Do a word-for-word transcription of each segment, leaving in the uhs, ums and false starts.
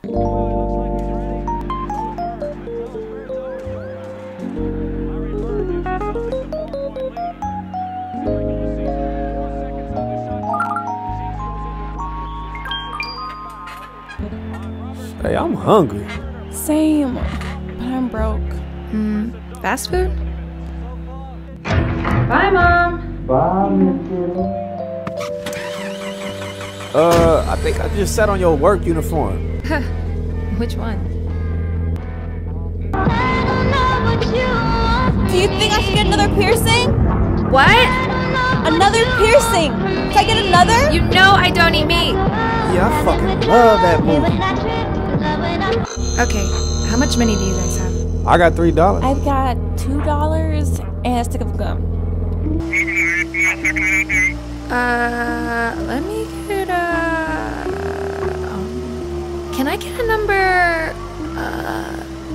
Hey, I'm hungry. Same, but I'm broke. Hmm, fast food? Bye, Mom. Bye, Miss Kitty. Uh, I think I just sat on your work uniform. Which one? Do you think I should get another piercing? What? Another piercing! Can I get another? You know I don't eat meat. Yeah, I fucking love that movie. Okay, how much money do you guys have? I got three dollars. I've got two dollars and a stick of gum. Uh, let me get a... Um, can I get a number... Uh...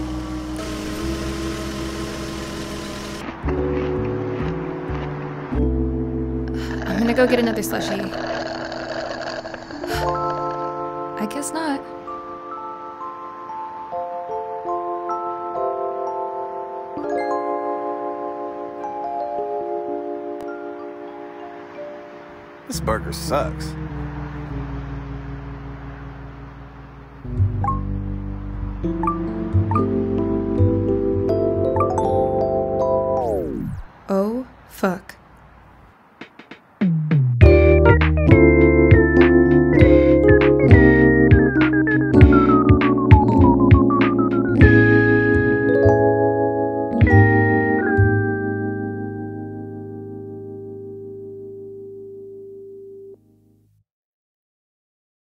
I'm gonna go get another slushie. I guess not. This burger sucks.